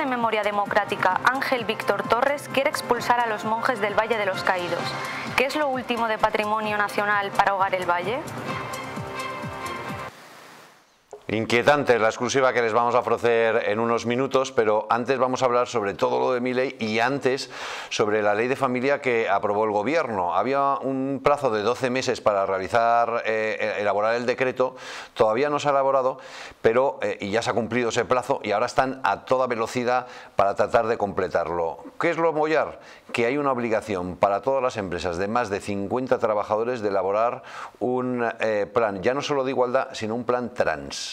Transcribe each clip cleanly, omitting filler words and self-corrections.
Memoria Democrática, Ángel Víctor Torres, quiere expulsar a los monjes del Valle de los Caídos. ¿Qué es lo último de patrimonio nacional para Hogar el Valle? Inquietante la exclusiva que les vamos a ofrecer en unos minutos, pero antes vamos a hablar sobre todo lo de Milei y antes sobre la ley de familia que aprobó el gobierno. Había un plazo de 12 meses para elaborar el decreto, todavía no se ha elaborado, pero y ya se ha cumplido ese plazo y ahora están a toda velocidad para tratar de completarlo. ¿Qué es lo mollar? Que hay una obligación para todas las empresas de más de 50 trabajadores de elaborar un plan, ya no solo de igualdad, sino un plan trans.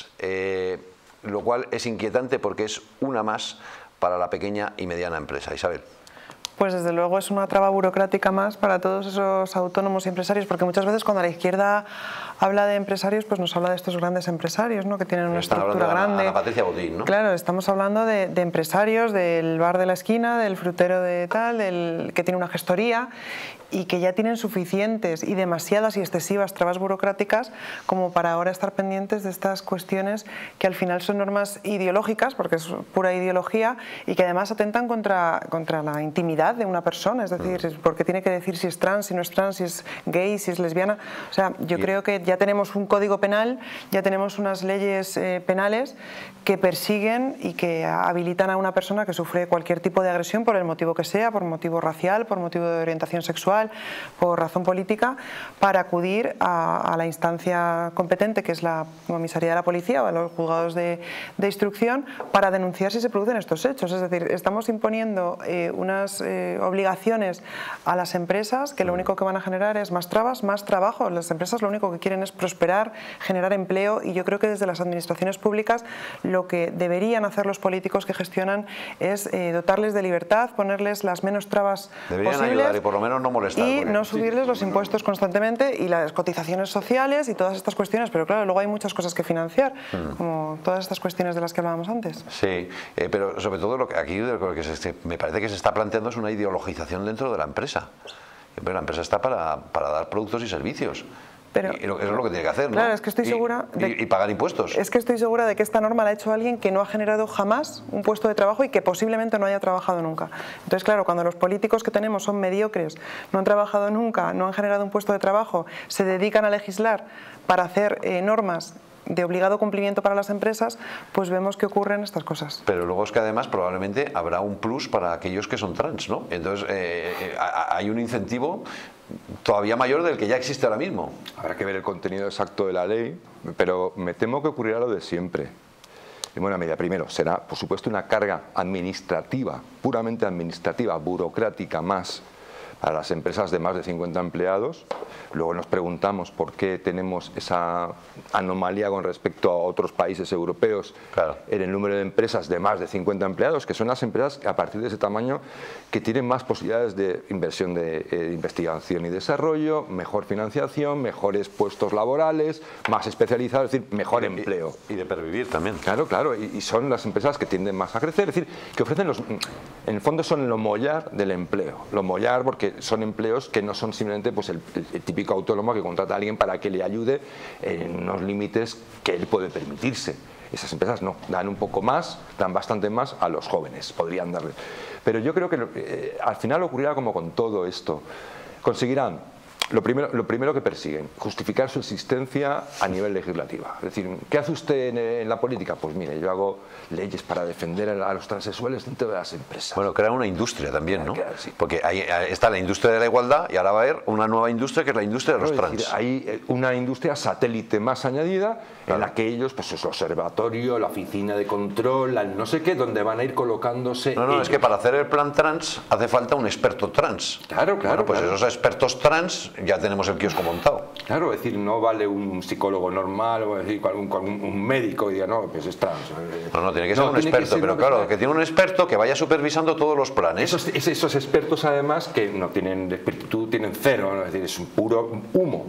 Lo cual es inquietante porque es una más para la pequeña y mediana empresa. Isabel. Pues desde luego es una traba burocrática más para todos esos autónomos y empresarios, porque muchas veces cuando la izquierda habla de empresarios, pues nos habla de estos grandes empresarios, ¿no? Que tienen una estructura grande. Ana Patricia Botín, ¿no? Claro, estamos hablando de empresarios, del bar de la esquina, del frutero de tal, que tiene una gestoría y que ya tienen suficientes y demasiadas y excesivas trabas burocráticas como para ahora estar pendientes de estas cuestiones que al final son normas ideológicas, porque es pura ideología, y que además atentan contra la intimidad de una persona, es decir, porque tiene que decir si es trans, si no es trans, si es gay, si es lesbiana. O sea, yo creo que ya tenemos un código penal, ya tenemos unas leyes penales que persiguen y que habilitan a una persona que sufre cualquier tipo de agresión por el motivo que sea, por motivo racial, por motivo de orientación sexual, por razón política, para acudir a la instancia competente, que es la comisaría de la policía o a los juzgados de instrucción, para denunciar si se producen estos hechos. Es decir, estamos imponiendo unas obligaciones a las empresas que lo único que van a generar es más trabas, más trabajo. Las empresas lo único que quieren es prosperar, generar empleo, y yo creo que desde las administraciones públicas lo que deberían hacer los políticos que gestionan es dotarles de libertad, ponerles las menos trabas posibles, ayudar y por lo menos no molestar, y no subirles los impuestos constantemente y las cotizaciones sociales y todas estas cuestiones. Pero claro, luego hay muchas cosas que financiar, como todas estas cuestiones de las que hablábamos antes. Sí, pero sobre todo lo que aquí me parece que se está planteando es una ideologización dentro de la empresa. Pero la empresa está para dar productos y servicios. Pero, y eso es lo que tiene que hacer, ¿no? Claro, es que estoy segura y pagar impuestos. Es que estoy segura de que esta norma la ha hecho alguien que no ha generado jamás un puesto de trabajo y que posiblemente no haya trabajado nunca. Entonces, claro, cuando los políticos que tenemos son mediocres, no han trabajado nunca, no han generado un puesto de trabajo, se dedican a legislar para hacer normas de obligado cumplimiento para las empresas, pues vemos que ocurren estas cosas. Pero luego es que además probablemente habrá un plus para aquellos que son trans, ¿no? Entonces hay un incentivo todavía mayor del que ya existe ahora mismo. Habrá que ver el contenido exacto de la ley, pero me temo que ocurrirá lo de siempre. En buena medida, primero, será por supuesto una carga administrativa, puramente administrativa, burocrática más para las empresas de más de 50 empleados. Luego nos preguntamos por qué tenemos esa anomalía con respecto a otros países europeos, claro, en el número de empresas de más de 50 empleados, que son las empresas a partir de ese tamaño que tienen más posibilidades de inversión de investigación y desarrollo, mejor financiación, mejores puestos laborales, más especializados, es decir, mejor empleo. Y de pervivir también. Claro, claro, y son las empresas que tienden más a crecer, es decir, que ofrecen en el fondo son lo mollar del empleo, lo mollar porque son empleos que no son simplemente pues el típico autónomo que contrata a alguien para que le ayude en unos límites que él puede permitirse. Esas empresas no, dan un poco más, dan bastante más a los jóvenes, podrían darle. Pero yo creo que al final ocurrirá como con todo esto. Conseguirán lo primero que persiguen, justificar su existencia a nivel legislativo. Es decir, ¿qué hace usted en la política? Pues mire, yo hago leyes para defender a los transexuales dentro de las empresas. Bueno, crear una industria también, ¿no? Sí. Porque ahí está la industria de la igualdad y ahora va a haber una nueva industria que es la industria de los trans. Decir, hay una industria satélite más añadida, claro, en la que ellos, pues el observatorio, la oficina de control, no sé qué, donde van a ir colocándose. No, ellos. Es que para hacer el plan trans hace falta un experto trans. Claro, claro. Bueno, pues claro. Esos expertos trans ya tenemos el kiosco montado. Claro, es decir, no vale un psicólogo normal o decir, un médico y diga, no, pues es trans. No, tiene que ser un experto, pero claro, que tiene un experto que vaya supervisando todos los planes. Esos expertos además que no tienen espíritu, tienen cero, ¿no? Es decir, es un puro humo.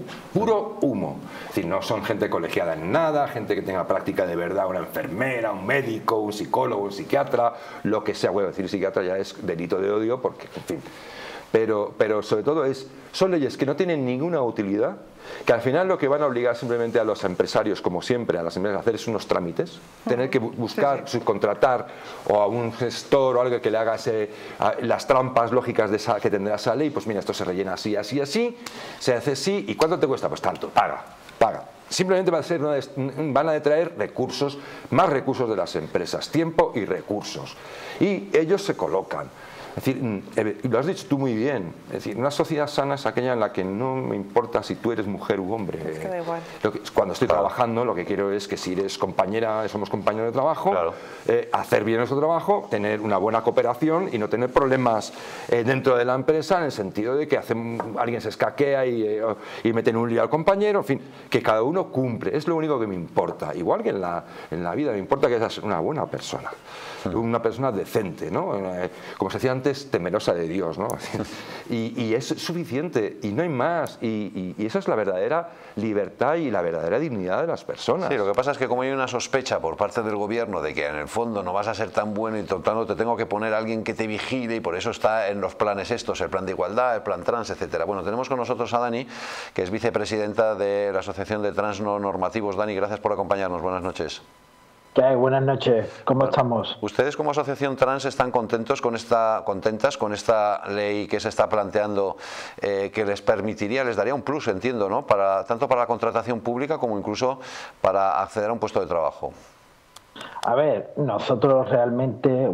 Es decir, no son gente colegiada en nada, gente que tenga práctica de verdad, una enfermera, un médico, un psicólogo, un psiquiatra, lo que sea. Bueno, decir psiquiatra ya es delito de odio porque, en fin. pero sobre todo son leyes que no tienen ninguna utilidad, que al final lo que van a obligar simplemente a los empresarios, como siempre, a las empresas a hacer es unos trámites, tener que buscar, subcontratar o a un gestor o algo que le haga las trampas lógicas que tendrá esa ley. Pues mira, esto se rellena así, así, así, se hace así. ¿Y cuánto te cuesta? Pues tanto, paga. Simplemente van a detraer recursos, más recursos de las empresas, tiempo y recursos. Y ellos se colocan. Es decir, lo has dicho tú muy bien, es decir, una sociedad sana es aquella en la que no me importa si tú eres mujer u hombre. Es que da igual. Cuando estoy trabajando, lo que quiero es que si eres compañera, somos compañeros de trabajo, hacer bien nuestro trabajo, tener una buena cooperación y no tener problemas dentro de la empresa, en el sentido de que alguien se escaquea y mete en un lío al compañero, en fin, que cada uno cumple, es lo único que me importa. Igual que en la vida me importa que seas una buena persona, una persona decente, ¿no? Como se decía antes, temerosa de Dios, ¿no? Y es suficiente, y no hay más, y esa es la verdadera libertad y la verdadera dignidad de las personas. Sí, lo que pasa es que como hay una sospecha por parte del gobierno de que en el fondo no vas a ser tan bueno y tratando te tengo que poner a alguien que te vigile, y por eso está en los planes estos, el plan de igualdad, el plan trans, etcétera. Bueno, tenemos con nosotros a Dani, que es vicepresidenta de la Asociación de Trans No Normativos. Dani, gracias por acompañarnos, buenas noches. ¿Qué hay? Buenas noches, ¿cómo estamos? ¿Ustedes como asociación trans están contentas con esta ley que se está planteando, que les permitiría, les daría un plus, entiendo, ¿no? Tanto para la contratación pública como incluso para acceder a un puesto de trabajo? A ver, nosotras realmente,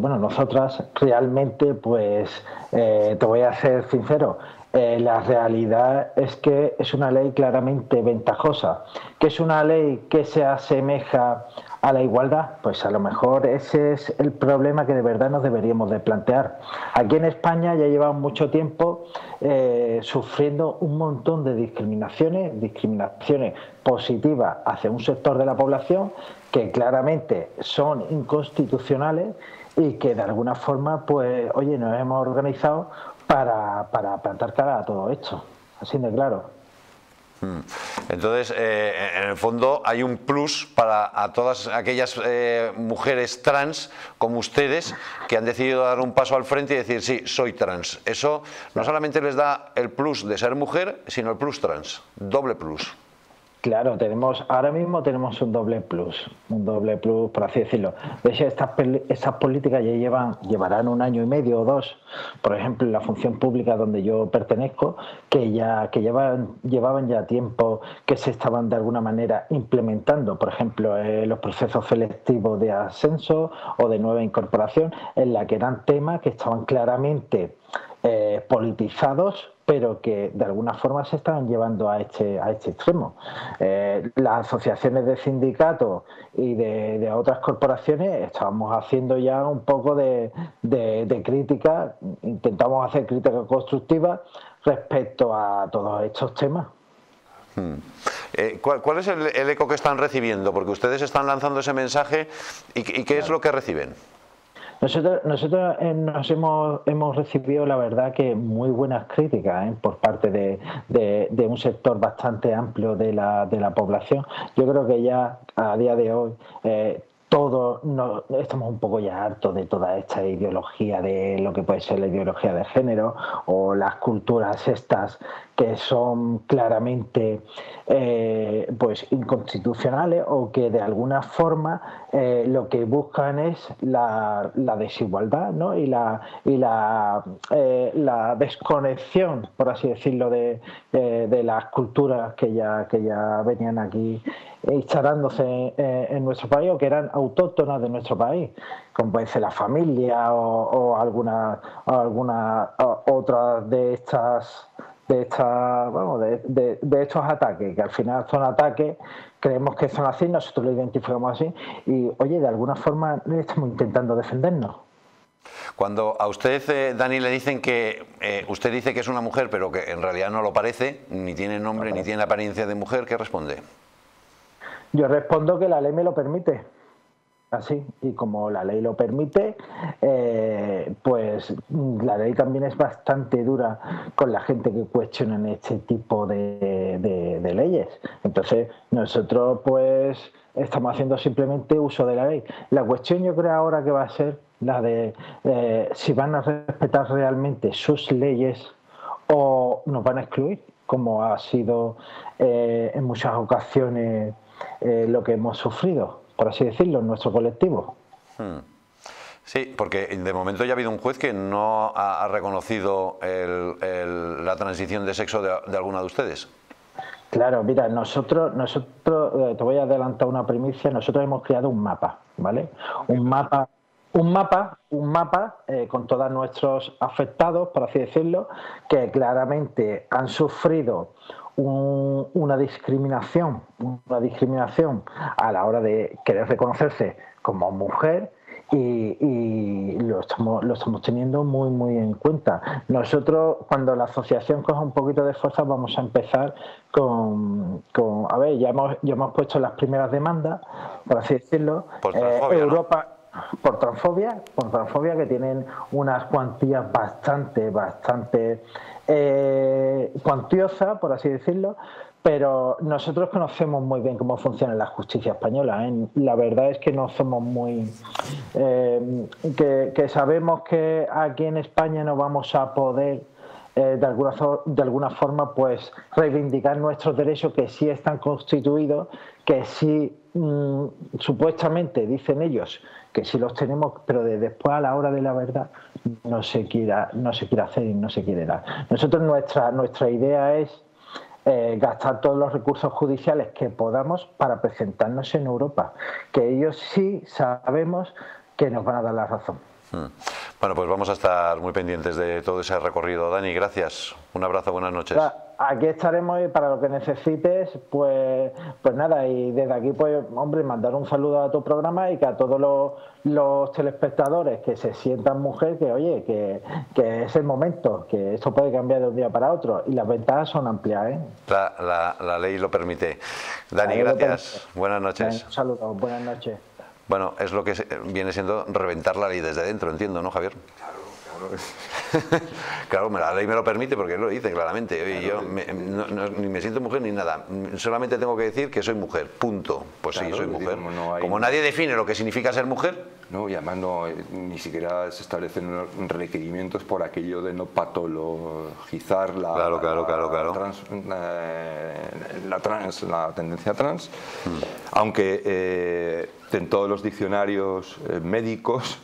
pues te voy a ser sincero, la realidad es que es una ley claramente ventajosa, que es una ley que se asemeja a la igualdad, pues a lo mejor ese es el problema que de verdad nos deberíamos de plantear. Aquí en España ya llevamos mucho tiempo sufriendo un montón de discriminaciones positivas hacia un sector de la población que claramente son inconstitucionales y que de alguna forma, pues, oye, nos hemos organizado para plantar cara a todo esto, así de claro. Entonces, en el fondo hay un plus para a todas aquellas mujeres trans como ustedes que han decidido dar un paso al frente y decir, sí, soy trans. Eso no solamente les da el plus de ser mujer, sino el plus trans, doble plus. Claro, ahora mismo tenemos un doble plus, por así decirlo. De hecho, estas políticas ya llevarán 1 año y medio o 2, por ejemplo, en la función pública donde yo pertenezco, que llevaban ya tiempo que se estaban de alguna manera implementando, por ejemplo, los procesos selectivos de ascenso o de nueva incorporación, en la que eran temas que estaban claramente politizados, pero que de alguna forma se estaban llevando a este extremo. Las asociaciones de sindicatos y de otras corporaciones estábamos haciendo ya un poco de crítica, intentamos hacer crítica constructiva respecto a todos estos temas. ¿Cuál es el eco que están recibiendo? Porque ustedes están lanzando ese mensaje y ¿qué es lo que reciben? Nosotros hemos recibido, la verdad, que muy buenas críticas por parte de un sector bastante amplio de la población. Yo creo que ya a día de hoy todos estamos un poco ya hartos de toda esta ideología, de lo que puede ser la ideología de género o las culturas estas que son claramente pues inconstitucionales o que de alguna forma lo que buscan es la desigualdad, ¿no? y la desconexión, por así decirlo, de las culturas que ya venían aquí instalándose en nuestro país o que eran autóctonas de nuestro país, como puede ser la familia o alguna otra de estos ataques, que al final son ataques, creemos que son así, nosotros lo identificamos así y, oye, de alguna forma estamos intentando defendernos. Cuando a usted, Dani, le dicen que usted dice que es una mujer, pero que en realidad no lo parece, ni tiene nombre, ni tiene apariencia de mujer, ¿qué responde? Yo respondo que la ley me lo permite. Así, y como la ley lo permite, pues la ley también es bastante dura con la gente que cuestiona este tipo de leyes. Entonces, nosotros pues estamos haciendo simplemente uso de la ley. La cuestión yo creo ahora que va a ser la de si van a respetar realmente sus leyes o nos van a excluir, como ha sido en muchas ocasiones lo que hemos sufrido, por así decirlo, en nuestro colectivo. Sí, porque de momento ya ha habido un juez que no ha reconocido la transición de sexo de alguna de ustedes. Claro, mira, nosotros te voy a adelantar una primicia, nosotros hemos creado un mapa, ¿vale? Un mapa con todos nuestros afectados, por así decirlo, que claramente han sufrido una discriminación a la hora de querer reconocerse como mujer, y lo estamos teniendo muy muy en cuenta. Nosotros, cuando la asociación coja un poquito de fuerza, vamos a empezar a ver, ya hemos puesto las primeras demandas, por así decirlo. Por transfobia, Europa, ¿no? Por transfobia, que tienen unas cuantías bastante cuantiosas, por así decirlo. Pero nosotros conocemos muy bien cómo funciona la justicia española, ¿eh? La verdad es que no somos muy... que sabemos que aquí en España no vamos a poder de alguna forma pues reivindicar nuestros derechos, que sí están constituidos, que sí supuestamente dicen ellos que sí los tenemos, pero después a la hora de la verdad no se quiere hacer y no se quiere dar. Nosotros nuestra idea es gastar todos los recursos judiciales que podamos para presentarnos en Europa, que ellos sí sabemos que nos van a dar la razón. Bueno, pues vamos a estar muy pendientes de todo ese recorrido. Dani, gracias. Un abrazo, buenas noches. Aquí estaremos para lo que necesites, pues nada, y desde aquí, pues hombre, mandar un saludo a tu programa y que a todos los telespectadores que se sientan mujer, que oye, que es el momento, que esto puede cambiar de un día para otro, y las ventajas son amplias, ¿eh? La ley lo permite. Dani, gracias. Buenas noches. Un saludo, buenas noches. Bueno, es lo que viene siendo reventar la ley desde dentro, entiendo, ¿no, Javier? Claro, la ley me lo permite porque él lo dice claramente. Yo ni me siento mujer ni nada. Solamente tengo que decir que soy mujer, punto. Pues claro, sí, soy mujer. Como nadie define lo que significa ser mujer. No, y además ni siquiera se establecen requerimientos por aquello de no patologizar la tendencia trans, aunque en todos los diccionarios médicos,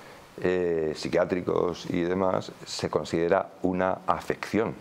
psiquiátricos y demás, se considera una afección.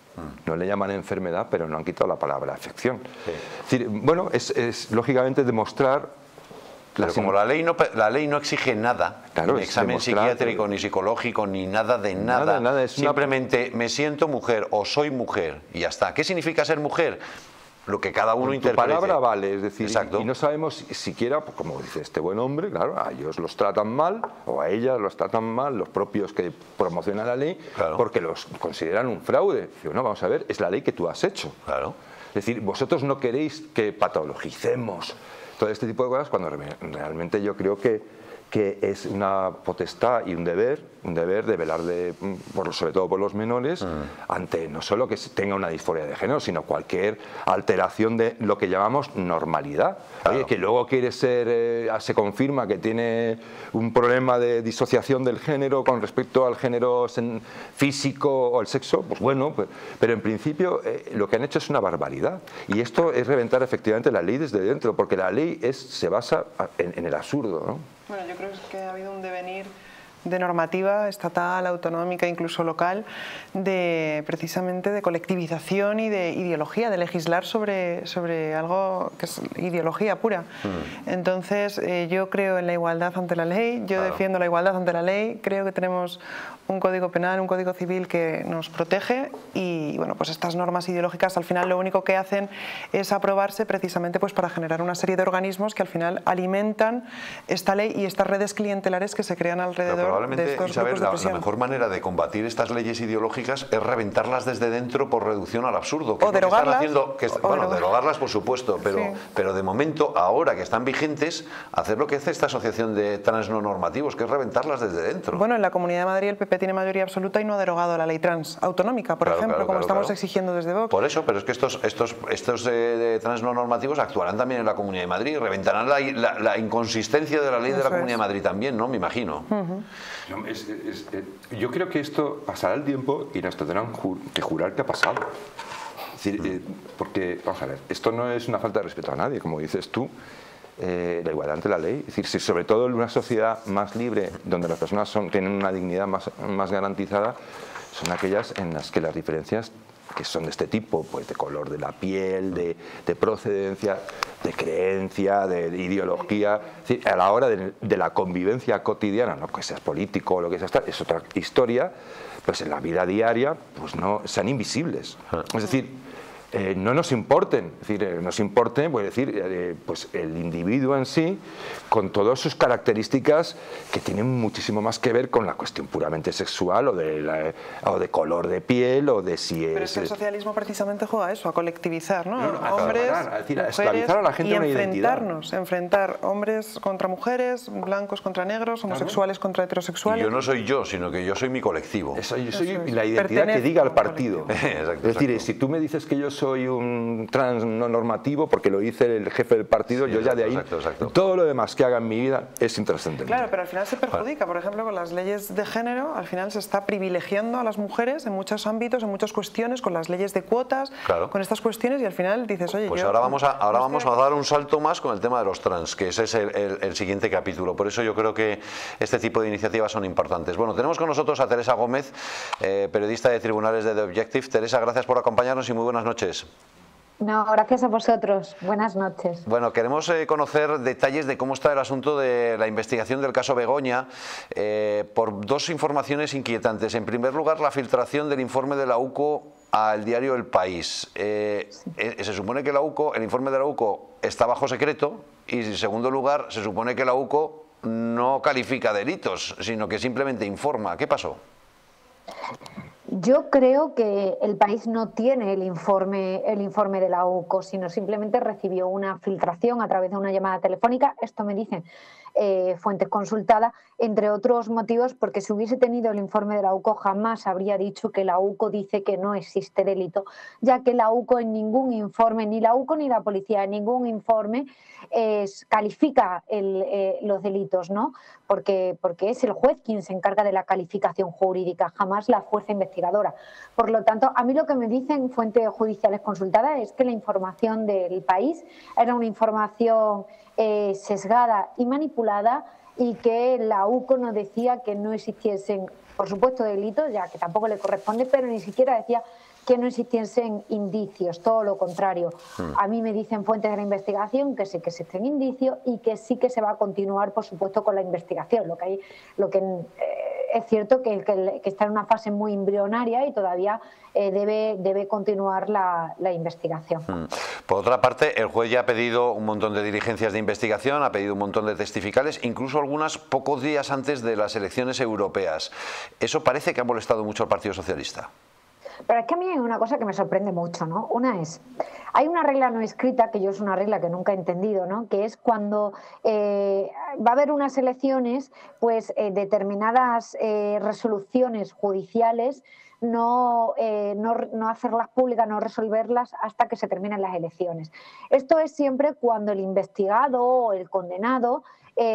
No le llaman enfermedad, pero no han quitado la palabra afección. Sí. Es decir, bueno, es lógicamente demostrar... Pero como la ley no exige nada, claro, ni examen psiquiátrico, ni psicológico, ni nada de nada. Simplemente me siento mujer o soy mujer y ya está. ¿Qué significa ser mujer? Lo que cada uno interprete. Tu palabra vale, es decir, exacto. Y no sabemos siquiera, como dice este buen hombre, claro, a ellos los tratan mal, o a ellas los tratan mal, los propios que promocionan la ley, claro, porque los consideran un fraude. Digo, no, vamos a ver, es la ley que tú has hecho. Claro. Es decir, vosotros no queréis que patologicemos todo este tipo de cosas, cuando realmente yo creo que es una potestad y un deber de velar sobre todo por los menores, ante no solo que tenga una disforia de género, sino cualquier alteración de lo que llamamos normalidad. Claro. Oye, que luego quiere se confirma que tiene un problema de disociación del género con respecto al género físico o al sexo, pues bueno, pero en principio lo que han hecho es una barbaridad. Y esto es reventar efectivamente la ley desde dentro, porque la ley se basa en el absurdo, ¿no? Bueno, yo creo que ha habido un devenir de normativa estatal, autonómica, incluso local, precisamente de colectivización y de ideología, de legislar sobre algo que es ideología pura. Entonces, yo creo en la igualdad ante la ley, yo defiendo la igualdad ante la ley, creo que tenemos un código penal, un código civil que nos protege y bueno, pues estas normas ideológicas al final lo único que hacen es aprobarse precisamente pues para generar una serie de organismos que al final alimentan esta ley y estas redes clientelares que se crean alrededor. Probablemente, Isabel, la mejor manera de combatir estas leyes ideológicas es reventarlas desde dentro por reducción al absurdo. O derogarlas. Derogarlas por supuesto, pero de momento, ahora que están vigentes, hacer lo que hace esta asociación de trans no normativos, que es reventarlas desde dentro. Bueno, en la Comunidad de Madrid el PP tiene mayoría absoluta y no ha derogado la ley trans autonómica, por ejemplo, como estamos exigiendo desde Vox. Por eso, pero es que estos de trans no normativos actuarán también en la Comunidad de Madrid, reventarán la inconsistencia de la ley de la Comunidad de Madrid también, ¿no? Me imagino. Yo creo que esto pasará el tiempo y nos tendrán que jurar que ha pasado. Es decir, porque, vamos a ver, esto no es una falta de respeto a nadie, como dices tú, la igualdad ante la ley. Es decir, si sobre todo en una sociedad más libre, donde las personas tienen una dignidad más garantizada, son aquellas en las que las diferencias que son de este tipo, pues de color de la piel, de procedencia, de creencia, de ideología, es decir, a la hora de la convivencia cotidiana, no que seas político o lo que sea, es otra historia, pues en la vida diaria pues no sean invisibles. Es decir, no nos importen, es decir, nos importe, pues decir, pues el individuo en sí, con todas sus características que tienen muchísimo más que ver con la cuestión puramente sexual o de color de piel o de si es... Pero es que el socialismo precisamente juega a eso, a colectivizar, ¿no? A hombres, separar, es decir, a mujeres, esclavizar a la gente y una identidad. enfrentar hombres contra mujeres, blancos contra negros, homosexuales contra heterosexuales. Y yo no soy yo, sino que yo soy mi colectivo. Yo soy la identidad que diga al partido. Exacto, es decir, si tú me dices que yo soy un trans no normativo porque lo dice el jefe del partido, yo ya de ahí, todo lo demás que haga en mi vida es intrascendente. Claro, pero al final se perjudica. Por ejemplo, con las leyes de género, al final se está privilegiando a las mujeres en muchos ámbitos, en muchas cuestiones, con las leyes de cuotas, con estas cuestiones, y al final dices, oye, pues ahora vamos a dar un salto más con el tema de los trans, que ese es el siguiente capítulo. Por eso yo creo que este tipo de iniciativas son importantes. Bueno, tenemos con nosotros a Teresa Gómez, periodista de Tribunales de The Objective. Teresa, gracias por acompañarnos y muy buenas noches. No, gracias a vosotros. Buenas noches. Bueno, queremos conocer detalles de cómo está el asunto de la investigación del caso Begoña por dos informaciones inquietantes. En primer lugar, la filtración del informe de la UCO al diario El País. Se supone que el informe de la UCO está bajo secreto y, en segundo lugar, se supone que la UCO no califica delitos, sino que simplemente informa. ¿Qué pasó? Yo creo que El País no tiene el informe de la UCO, sino simplemente recibió una filtración a través de una llamada telefónica. Esto me dicen fuentes consultadas, entre otros motivos, porque si hubiese tenido el informe de la UCO jamás habría dicho que la UCO dice que no existe delito, ya que la UCO en ningún informe, ni la UCO ni la policía, en ningún informe califica los delitos, ¿no? Porque es el juez quien se encarga de la calificación jurídica, jamás la fuerza investigadora. Por lo tanto, a mí lo que me dicen fuentes judiciales consultadas es que la información del País era una información sesgada y manipulada, y que la UCO nos decía que no existiesen, por supuesto, delitos, ya que tampoco le corresponde, pero ni siquiera decía que no existiesen indicios, todo lo contrario. A mí me dicen fuentes de la investigación que sí que existen indicios y que sí que se va a continuar, por supuesto, con la investigación. Lo que es cierto que está en una fase muy embrionaria y todavía debe continuar la investigación. Por otra parte, el juez ya ha pedido un montón de diligencias de investigación, ha pedido un montón de testificales, incluso algunas pocos días antes de las elecciones europeas. Eso parece que ha molestado mucho al Partido Socialista. Pero es que a mí hay una cosa que me sorprende mucho, ¿no? Hay una regla no escrita, que yo es una regla que nunca he entendido, ¿no? Que es cuando va a haber unas elecciones, pues determinadas resoluciones judiciales no hacerlas públicas, no resolverlas hasta que se terminen las elecciones. Esto es siempre cuando el investigado o el condenado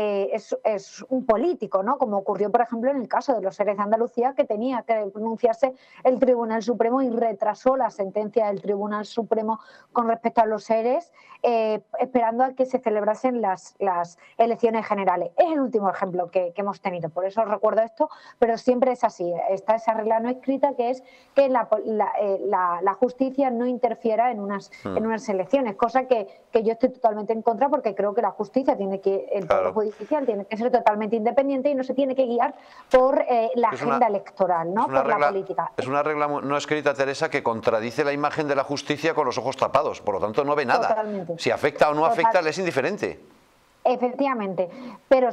es un político, ¿no? Como ocurrió, por ejemplo, en el caso de los seres de Andalucía, que tenía que pronunciarse el Tribunal Supremo y retrasó la sentencia del Tribunal Supremo con respecto a los seres, esperando a que se celebrasen las elecciones generales. Es el último ejemplo que hemos tenido, por eso recuerdo esto, pero siempre es así. Está esa regla no escrita, que es que la justicia no interfiera en unas elecciones, cosa que yo estoy totalmente en contra, porque creo que la justicia tiene que, el Poder Judicial tiene que ser totalmente independiente y no se tiene que guiar por la agenda electoral, ¿no? Por la política. Es una regla no escrita, Teresa, que contradice la imagen de la justicia con los ojos tapados, por lo tanto no ve nada. Totalmente. Si afecta o no afecta, le es indiferente. Efectivamente, pero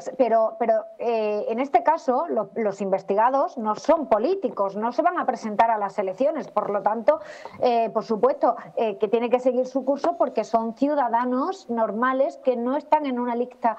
en este caso los investigados no son políticos, no se van a presentar a las elecciones, por lo tanto, por supuesto, que tiene que seguir su curso, porque son ciudadanos normales que no están en una lista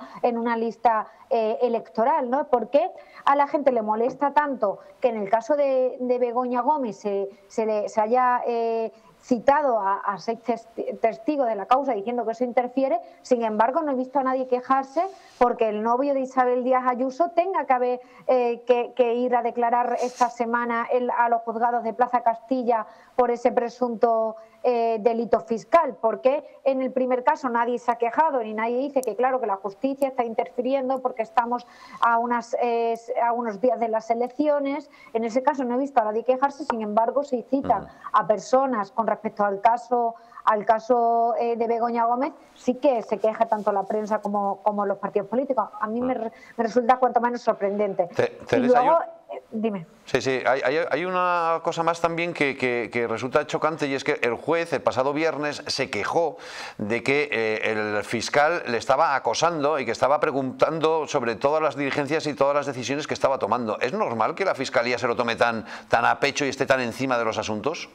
electoral, ¿no? ¿Por qué a la gente le molesta tanto que en el caso de Begoña Gómez se haya citado a 6 testigos de la causa diciendo que eso interfiere. Sin embargo, no he visto a nadie quejarse porque el novio de Isabel Díaz Ayuso tenga que ir a declarar esta semana a los juzgados de Plaza Castilla por ese presunto delito fiscal, porque en el primer caso nadie se ha quejado ni nadie dice que claro que la justicia está interfiriendo porque estamos a unos días de las elecciones. En ese caso no he visto a nadie quejarse, sin embargo se citan a personas con respecto al caso de Begoña Gómez, sí que se queja tanto la prensa como los partidos políticos. A mí me resulta cuanto menos sorprendente. Y luego, dime. Sí, hay una cosa más también que resulta chocante, y es que el juez el pasado viernes se quejó de que el fiscal le estaba acosando y que estaba preguntando sobre todas las diligencias y todas las decisiones que estaba tomando. ¿Es normal que la Fiscalía se lo tome tan a pecho y esté tan encima de los asuntos?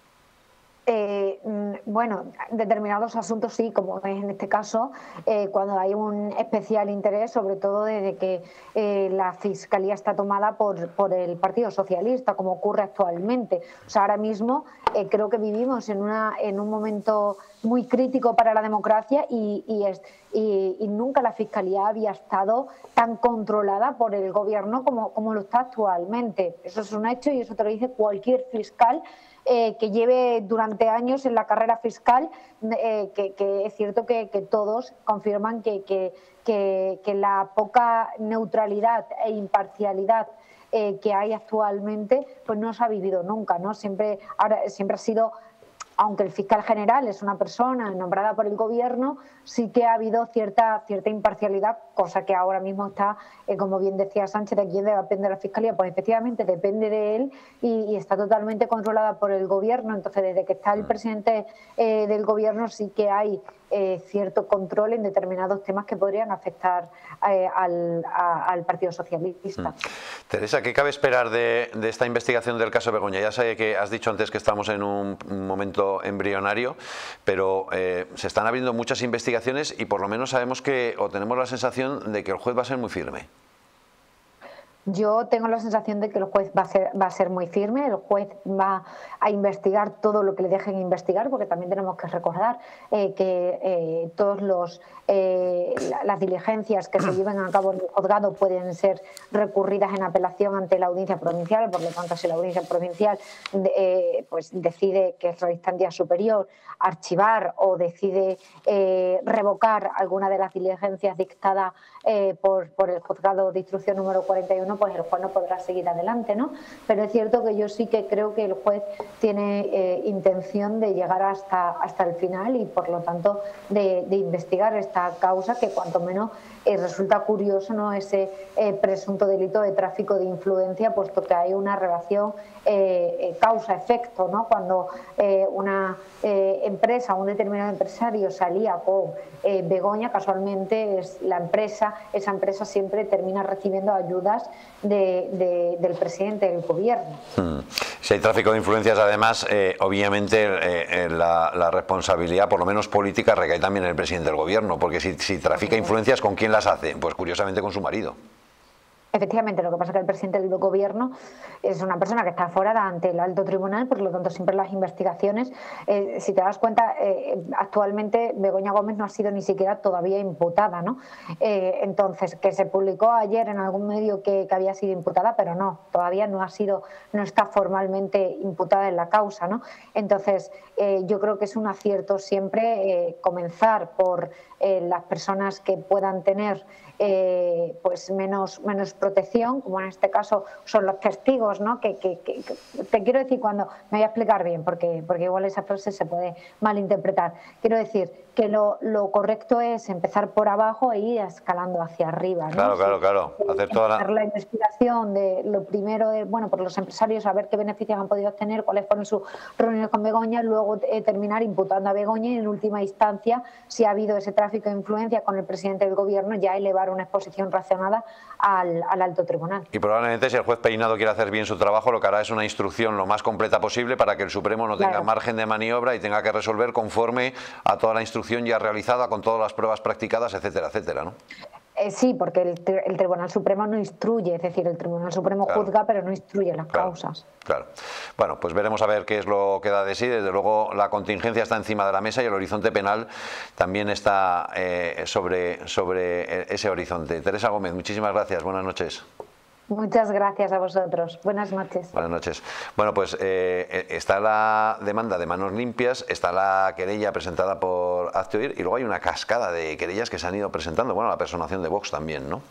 Bueno, determinados asuntos sí, como es en este caso, cuando hay un especial interés, sobre todo desde que la Fiscalía está tomada por el Partido Socialista, como ocurre actualmente. O sea, ahora mismo creo que vivimos en un momento muy crítico para la democracia y nunca la Fiscalía había estado tan controlada por el Gobierno como lo está actualmente. Eso es un hecho y eso te lo dice cualquier fiscal que lleve durante años en la carrera fiscal, que es cierto que todos confirman que la poca neutralidad e imparcialidad que hay actualmente pues no se ha vivido nunca, ¿no? Siempre ha sido, aunque el fiscal general es una persona nombrada por el Gobierno, sí que ha habido cierta imparcialidad, cosa que ahora mismo está, como bien decía Sánchez, ¿de quién depende la Fiscalía? Pues efectivamente depende de él y está totalmente controlada por el Gobierno. Entonces, desde que está el presidente del Gobierno sí que hay cierto control en determinados temas que podrían afectar al Partido Socialista. Teresa, ¿qué cabe esperar de esta investigación del caso Begoña? Ya sé que has dicho antes que estamos en un momento embrionario, pero se están abriendo muchas investigaciones y por lo menos sabemos o tenemos la sensación de que el juez va a ser muy firme. Yo tengo la sensación de que el juez va a ser muy firme, el juez va a investigar todo lo que le dejen investigar, porque también tenemos que recordar que todas las diligencias que se lleven a cabo en el juzgado pueden ser recurridas en apelación ante la audiencia provincial. Por lo tanto, si la audiencia provincial pues decide, que es la instancia superior, archivar o decide revocar alguna de las diligencias dictadas por el juzgado de instrucción número 41, pues el juez no podrá seguir adelante, ¿no? Pero es cierto que yo sí que creo que el juez tiene intención de llegar hasta el final y por lo tanto de investigar esta causa, que cuanto menos resulta curioso, ¿no?, ese presunto delito de tráfico de influencia, puesto que hay una relación causa-efecto, ¿no? Cuando una empresa, un determinado empresario salía con Begoña, casualmente esa empresa siempre termina recibiendo ayudas del presidente del Gobierno. Si hay tráfico de influencias, además, obviamente la responsabilidad, por lo menos política, recae también en el presidente del Gobierno, porque si trafica influencias, ¿con quién las hace? Pues curiosamente con su marido. Efectivamente, lo que pasa es que el presidente del Gobierno es una persona que está aforada ante el alto tribunal, por lo tanto siempre las investigaciones, si te das cuenta, actualmente Begoña Gómez no ha sido ni siquiera todavía imputada, ¿no? Entonces, que se publicó ayer en algún medio que había sido imputada, pero no, todavía no está formalmente imputada en la causa, ¿no? Entonces, yo creo que es un acierto siempre comenzar por las personas que puedan tener pues menos protección, como en este caso son los testigos, ¿no? Que te quiero decir, me voy a explicar bien, porque igual esa frase se puede malinterpretar. Quiero decir que lo correcto es empezar por abajo e ir escalando hacia arriba, ¿no? Claro. Hacer toda la investigación de lo primero, por los empresarios, saber qué beneficios han podido obtener, cuáles fueron sus reuniones con Begoña, luego terminar imputando a Begoña y en última instancia, si ha habido ese tráfico de influencia con el presidente del Gobierno, ya elevar una exposición racionada al alto tribunal. Y probablemente, si el juez Peinado quiere hacer bien su trabajo, lo que hará es una instrucción lo más completa posible para que el Supremo no tenga margen de maniobra y tenga que resolver conforme a toda la instrucción ya realizada, con todas las pruebas practicadas, etcétera, etcétera, ¿no? Sí, porque el Tribunal Supremo no instruye, es decir, el Tribunal Supremo juzga, pero no instruye las causas. Claro. Bueno, pues veremos a ver qué es lo que da de sí. Desde luego la contingencia está encima de la mesa y el horizonte penal también está sobre ese horizonte. Teresa Gómez, muchísimas gracias. Buenas noches. Muchas gracias a vosotros. Buenas noches. Buenas noches. Bueno, pues está la demanda de manos limpias, está la querella presentada por Hazte Oír y luego hay una cascada de querellas que se han ido presentando. Bueno, la personación de Vox también, ¿no?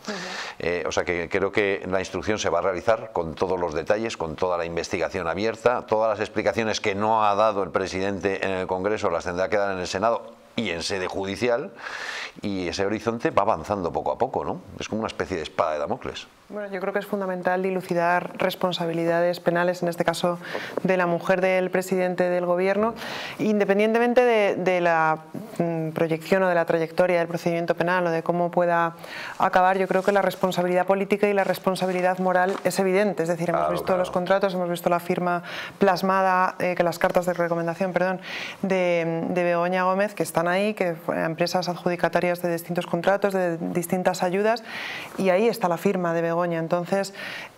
O sea que creo que la instrucción se va a realizar con todos los detalles, con toda la investigación abierta, todas las explicaciones que no ha dado el presidente en el Congreso las tendrá que dar en el Senado y en sede judicial, y ese horizonte va avanzando poco a poco, ¿no? Es como una especie de espada de Damocles. Bueno, yo creo que es fundamental dilucidar responsabilidades penales, en este caso de la mujer del presidente del Gobierno, independientemente de la proyección o de la trayectoria del procedimiento penal o de cómo pueda acabar. Yo creo que la responsabilidad política y la responsabilidad moral es evidente, es decir, hemos visto los contratos, hemos visto la firma plasmada, que las cartas de recomendación, perdón, de Begoña Gómez, que están ahí, que empresas adjudicatarias de distintos contratos, de distintas ayudas, y ahí está la firma de Begoña. Entonces,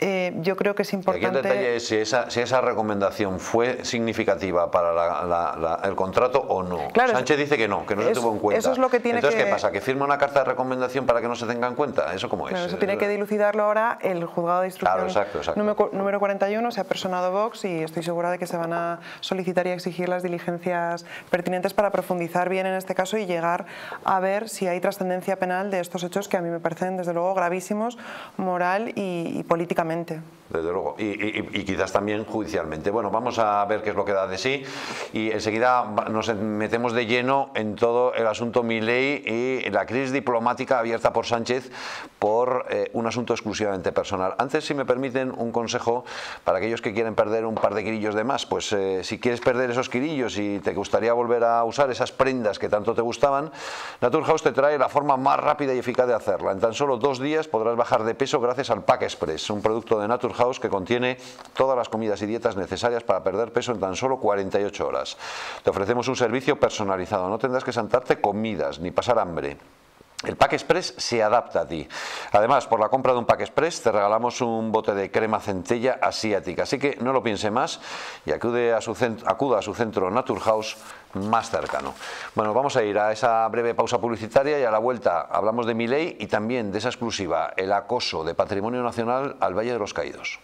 yo creo que es importante... Aquí el detalle es si esa recomendación fue significativa para el contrato o no. Claro, Sánchez dice que no se tuvo en cuenta. Eso es lo que tiene. Entonces, ¿qué pasa? ¿Que firma una carta de recomendación para que no se tenga en cuenta? ¿Eso cómo es? Claro, eso tiene que dilucidarlo ahora el juzgado de instrucción número 41. Se ha personado Vox y estoy segura de que se van a solicitar y a exigir las diligencias pertinentes para profundizar bien en este caso y llegar a ver si hay trascendencia penal de estos hechos que a mí me parecen desde luego gravísimos, moral y políticamente. Desde luego, y quizás también judicialmente. Bueno, vamos a ver qué es lo que da de sí y enseguida nos metemos de lleno en todo el asunto Milei y la crisis diplomática abierta por Sánchez por un asunto exclusivamente personal. Antes, si me permiten, un consejo para aquellos que quieren perder un par de kilillos de más. Pues si quieres perder esos kilillos y te gustaría volver a usar esas prendas que tanto te gustaban, Naturhaus te trae la forma más rápida y eficaz de hacerla. En tan solo 2 días podrás bajar de peso gracias al Pack Express, un producto de Naturhaus que contiene todas las comidas y dietas necesarias para perder peso en tan solo 48 horas. Te ofrecemos un servicio personalizado, no tendrás que saltarte comidas ni pasar hambre. El Pack Express se adapta a ti. Además, por la compra de un Pack Express te regalamos un bote de crema centella asiática. Así que no lo piense más y acuda a su centro Naturhaus más cercano. Bueno, vamos a ir a esa breve pausa publicitaria y a la vuelta hablamos de Milei y también de esa exclusiva, el acoso de patrimonio nacional al Valle de los Caídos.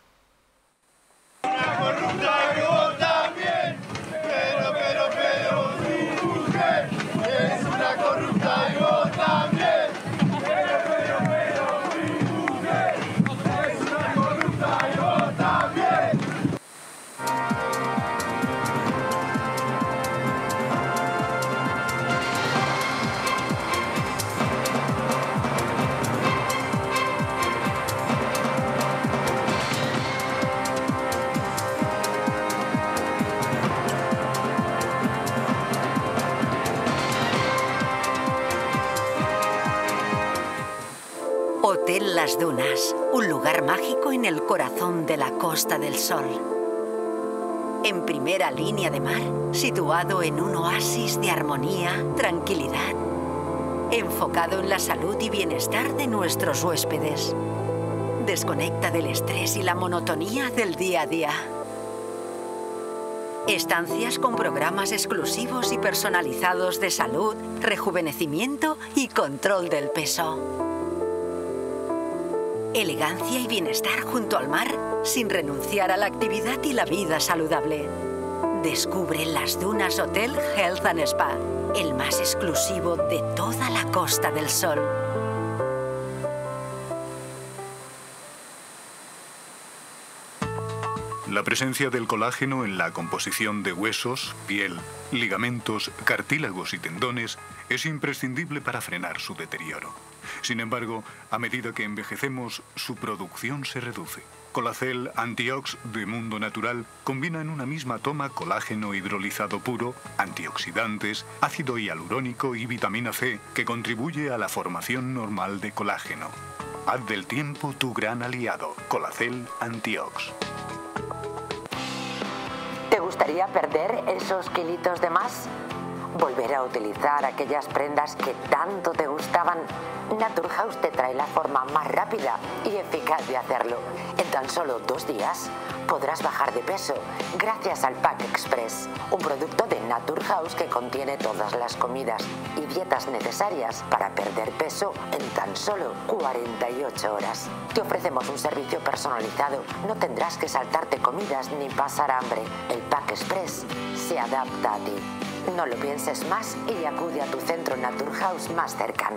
Una corrupta que vos también, pero tu mujer es una corrupta y vos también, pero tu mujer es una corrupta y vos también. Hotel Las Dunas, un lugar mágico en el corazón de la Costa del Sol. En primera línea de mar, situado en un oasis de armonía, tranquilidad, enfocado en la salud y bienestar de nuestros huéspedes. Desconecta del estrés y la monotonía del día a día. Estancias con programas exclusivos y personalizados de salud, rejuvenecimiento y control del peso. Elegancia y bienestar junto al mar, sin renunciar a la actividad y la vida saludable. Descubre Las Dunas Hotel Health and Spa, el más exclusivo de toda la Costa del Sol. La presencia del colágeno en la composición de huesos, piel, ligamentos, cartílagos y tendones es imprescindible para frenar su deterioro. Sin embargo, a medida que envejecemos, su producción se reduce. Colacel Antiox de Mundo Natural combina en una misma toma colágeno hidrolizado puro, antioxidantes, ácido hialurónico y vitamina C, que contribuye a la formación normal de colágeno. Haz del tiempo tu gran aliado. Colacel Antiox. ¿Te gustaría perder esos kilitos de más? volver a utilizar aquellas prendas que tanto te gustaban. Naturhaus te trae la forma más rápida y eficaz de hacerlo. En tan solo 2 días podrás bajar de peso gracias al Pack Express, un producto de Naturhaus que contiene todas las comidas y dietas necesarias para perder peso en tan solo 48 horas. Te ofrecemos un servicio personalizado, no tendrás que saltarte comidas ni pasar hambre. El Pack Express se adapta a ti. No lo pienses más y acude a tu centro Naturhaus más cercano.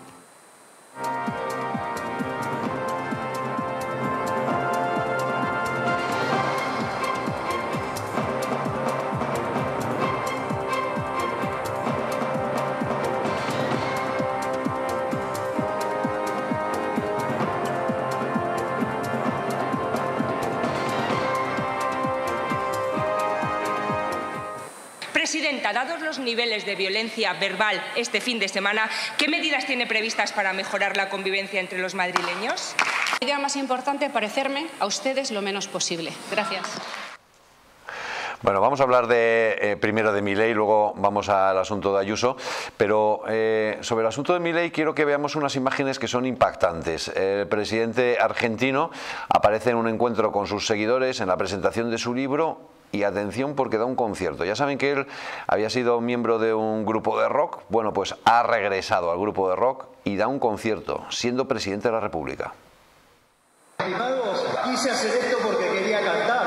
Presidenta, dados los niveles de violencia verbal este fin de semana, ¿qué medidas tiene previstas para mejorar la convivencia entre los madrileños? La idea más importante, parecerme a ustedes lo menos posible. Gracias. Bueno, vamos a hablar primero de Milei, luego vamos al asunto de Ayuso, pero sobre el asunto de Milei quiero que veamos unas imágenes que son impactantes. El presidente argentino aparece en un encuentro con sus seguidores en la presentación de su libro. Y atención porque da un concierto. Ya saben que él había sido miembro de un grupo de rock. Bueno, pues ha regresado al grupo de rock y da un concierto, siendo presidente de la República. Estimados, quise hacer esto porque quería cantar.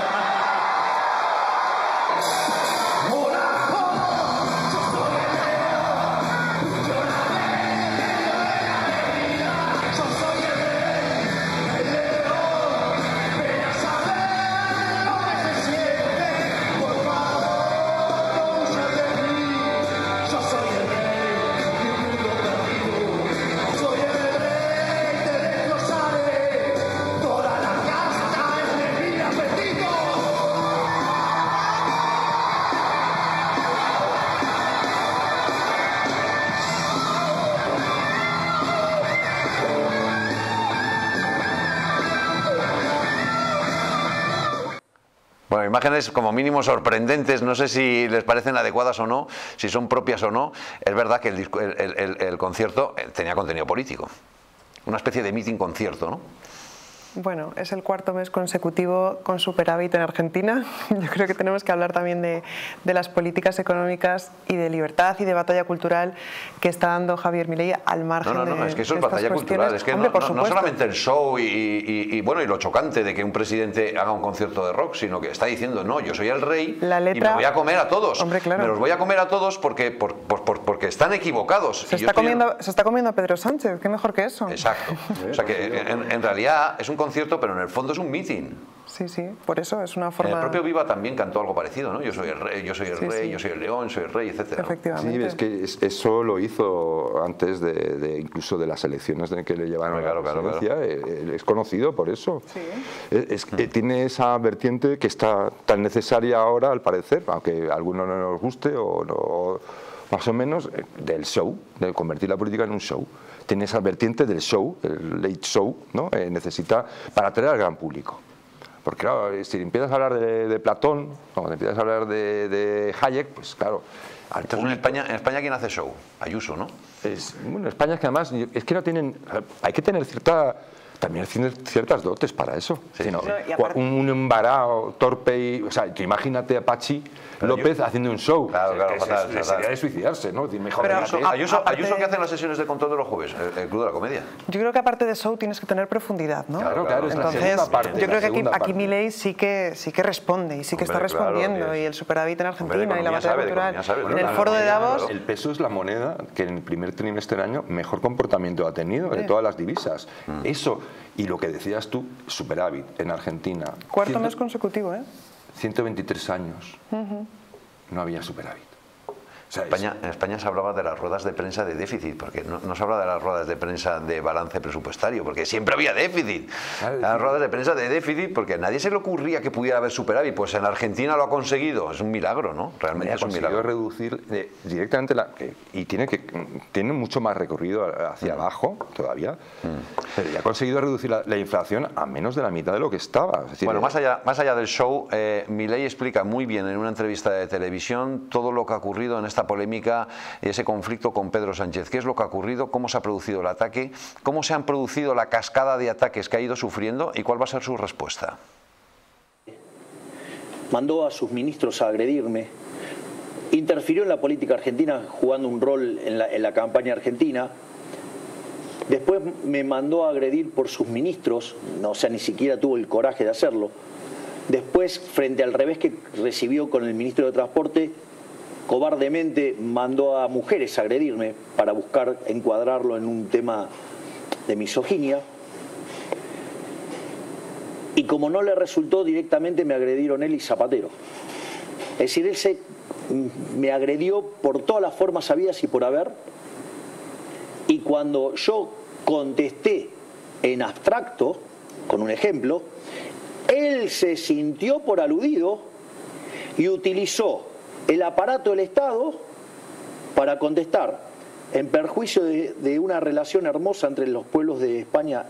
Bueno, imágenes como mínimo sorprendentes, no sé si les parecen adecuadas o no, si son propias o no. Es verdad que el concierto tenía contenido político, una especie de meeting concierto, ¿no? Bueno, es el 4º mes consecutivo con superávit en Argentina. Yo creo que tenemos que hablar también de las políticas económicas y de libertad y de batalla cultural que está dando Javier Milei al margen de No, es que eso es batalla cultural, es que hombre, no solamente el show y lo chocante de que un presidente haga un concierto de rock, sino que está diciendo, no, yo soy el rey y me voy a comer a todos. Hombre, claro. Me los voy a comer a todos porque están equivocados. Se está comiendo a Pedro Sánchez, qué mejor que eso. Exacto. O sea que en realidad es un concierto, pero en el fondo es un meeting. Sí, por eso es una forma... El propio Viva también cantó algo parecido, ¿no? Yo soy el rey, yo soy el rey, sí. Yo soy el león, soy el rey, etcétera. Efectivamente. Sí, es que eso lo hizo antes incluso de las elecciones de que le llevaron a la presidencia. Claro. Es conocido por eso. Sí. Tiene esa vertiente que está tan necesaria ahora, al parecer, aunque a algunos no nos guste o no, más o menos, del show, de convertir la política en un show. Tiene esa vertiente del show, el late show, ¿no? Necesita para atraer al gran público. Porque claro, si empiezas a hablar de Platón, o empiezas a hablar de Hayek, pues claro... Entonces en España ¿quién hace show? Ayuso, ¿no? Bueno, España es que además, es que no tienen... Hay que tener también ciertas dotes para eso. Sí, sino, sí. Un embarado torpe o sea, imagínate a Pachi López haciendo un show. Claro, fatal. Sería de suicidarse, ¿no? Mejor Ayuso, ¿qué hace en las sesiones de control de los jueves? El Club de la Comedia. Yo creo que aparte de show tienes que tener profundidad, ¿no? Claro. Entonces, yo creo que aquí Milei sí que responde y sí que está respondiendo. Claro, y el superávit en Argentina y la batalla cultural. En el foro de Davos... El peso es la moneda que en el primer trimestre del año mejor comportamiento ha tenido de todas las divisas. Eso, y lo que decías tú, superávit en Argentina. 4º mes consecutivo, 123 años. No había superávit. O sea, en España se hablaba de las ruedas de prensa de déficit, porque no se habla de las ruedas de prensa de balance presupuestario, porque siempre había déficit. Las ruedas de prensa de déficit, porque a nadie se le ocurría que pudiera haber superávit. Pues en Argentina lo ha conseguido, es un milagro, ¿no? Realmente es un milagro. Reducir directamente y tiene mucho más recorrido hacia abajo todavía, pero ya ha conseguido reducir la inflación a menos de la mitad de lo que estaba. Es decir, bueno, más allá del show, Milei explica muy bien en una entrevista de televisión todo lo que ha ocurrido en esta esta polémica, ese conflicto con Pedro Sánchez. ¿Qué es lo que ha ocurrido? ¿Cómo se ha producido el ataque? ¿Cómo se han producido la cascada de ataques que ha ido sufriendo? ¿Y cuál va a ser su respuesta? Mandó a sus ministros a agredirme, interfirió en la política argentina jugando un rol en la campaña argentina, después me mandó a agredir por sus ministros, o sea, ni siquiera tuvo el coraje de hacerlo, después, frente al revés que recibió con el ministro de Transporte, cobardemente mandó a mujeres a agredirme para buscar encuadrarlo en un tema de misoginia. Y como no le resultó directamente, me agredieron él y Zapatero. Es decir, él me agredió por todas las formas habidas y por haber. Y cuando yo contesté en abstracto, con un ejemplo, él se sintió por aludido y utilizó el aparato del Estado para contestar en perjuicio de una relación hermosa entre los pueblos de España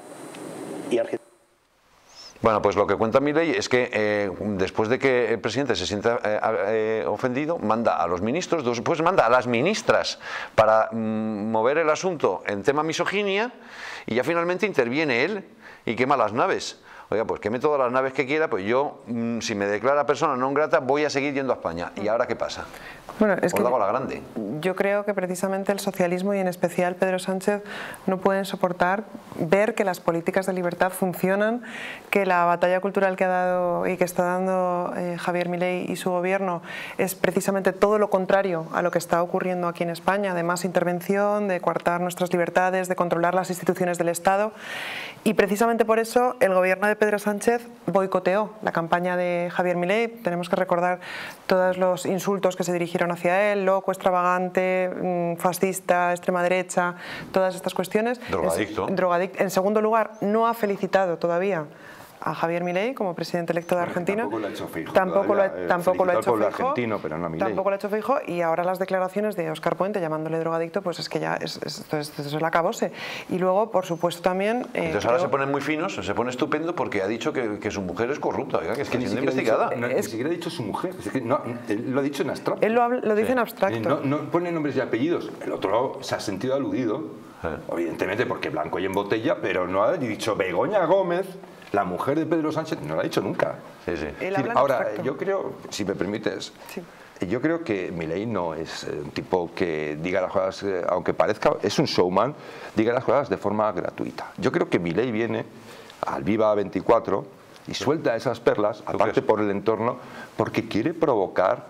y Argentina. Bueno, pues lo que cuenta Milei es que después de que el presidente se sienta ofendido, manda a los ministros, después manda a las ministras para mover el asunto en tema misoginia y ya finalmente interviene él y quema las naves. Oiga, pues queme todas las naves que quiera, pues yo, si me declara persona non grata, voy a seguir yendo a España. ¿Y ahora qué pasa? Bueno, es que la grande. Yo creo que precisamente el socialismo y en especial Pedro Sánchez no pueden soportar ver que las políticas de libertad funcionan, que la batalla cultural que ha dado y que está dando Javier Milei y su gobierno es precisamente todo lo contrario a lo que está ocurriendo aquí en España, de más intervención, de coartar nuestras libertades, de controlar las instituciones del Estado. Y precisamente por eso el gobierno de Pedro Sánchez boicoteó la campaña de Javier Milei. Tenemos que recordar todos los insultos que se dirigieron hacia él, loco, extravagante, fascista, extrema derecha, todas estas cuestiones. Drogadicto. En segundo lugar, no ha felicitado todavía a Javier Milei como presidente electo de Argentina. Tampoco lo ha hecho Feijóo. Tampoco lo ha hecho Feijóo. Argentino, pero no a Milei. Tampoco lo ha hecho Feijóo. Y ahora las declaraciones de Óscar Puente llamándole drogadicto, pues es que ya esto es el acabose. Y luego, por supuesto, también... Entonces ahora se ponen muy finos, se pone estupendo porque ha dicho que su mujer es corrupta, oiga, que está siendo investigada. Ni siquiera ha dicho su mujer, es que no, él lo ha dicho en abstracto. Él lo dice en abstracto. No pone nombres y apellidos. El otro se ha sentido aludido, evidentemente porque blanco y en botella, pero no ha dicho Begoña Gómez, la mujer de Pedro Sánchez, no lo ha dicho nunca. Sí, sí. Ahora, yo creo, si me permites, yo creo que Milei no es un tipo que diga las cosas, aunque parezca, es un showman, diga las cosas de forma gratuita. Yo creo que Milei viene al Viva 24 y suelta esas perlas, aparte por el entorno, porque quiere provocar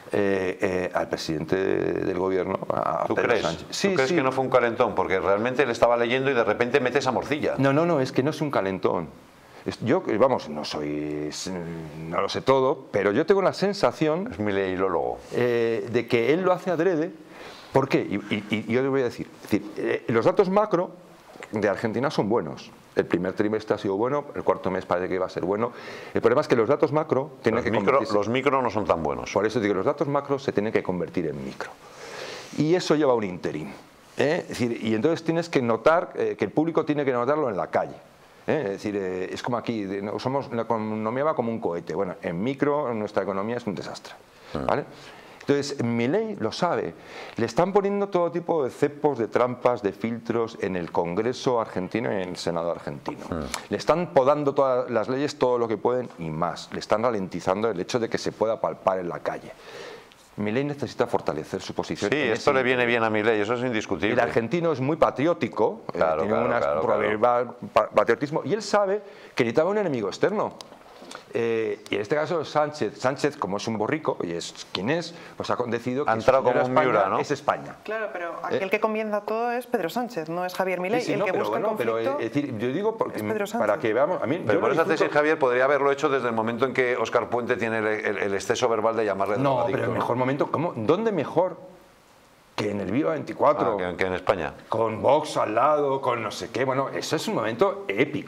al presidente del gobierno, a ¿Tú Pedro crees? Sánchez. ¿Tú crees que no fue un calentón? Porque realmente él estaba leyendo y de repente mete esa morcilla. No, es que no es un calentón. Yo, vamos, no lo sé todo, pero yo tengo la sensación es mileilólogo de que él lo hace adrede. ¿Por qué? Y yo le voy a decir, los datos macro de Argentina son buenos. El primer trimestre ha sido bueno, el cuarto mes parece que va a ser bueno. El problema es que los datos macro tienen que convertirse... Los micro no son tan buenos. Por eso digo, los datos macro se tienen que convertir en micro. Y eso lleva un interín. Es decir, y entonces tienes que notar, que el público tiene que notarlo en la calle. Es decir, es como aquí, la economía va como un cohete. Bueno, en micro nuestra economía es un desastre. ¿Vale? Entonces, Milei lo sabe. Le están poniendo todo tipo de cepos, de trampas, de filtros en el Congreso argentino y en el Senado argentino. Le están podando todas las leyes, todo lo que pueden y más. Le están ralentizando el hecho de que se pueda palpar en la calle. Milei necesita fortalecer su posición. Sí, esto le viene bien a Milei, eso es indiscutible. El argentino es muy patriótico, tiene un patriotismo, y él sabe que necesitaba un enemigo externo. Y en este caso Sánchez, como es un borrico y es quien es, pues ha decidido que es España. Claro, pero aquí el que comienza todo es Pedro Sánchez, no es Javier Milei. El que busca el conflicto yo digo es Pedro Sánchez. Para que veamos, pero por esa tesis Javier podría haberlo hecho desde el momento en que Óscar Puente tiene el exceso verbal de llamarle drogadicto. No, pero el mejor momento, ¿dónde mejor que en el Viva 24? Que en España. Con Vox al lado, con no sé qué, bueno, eso es un momento épico.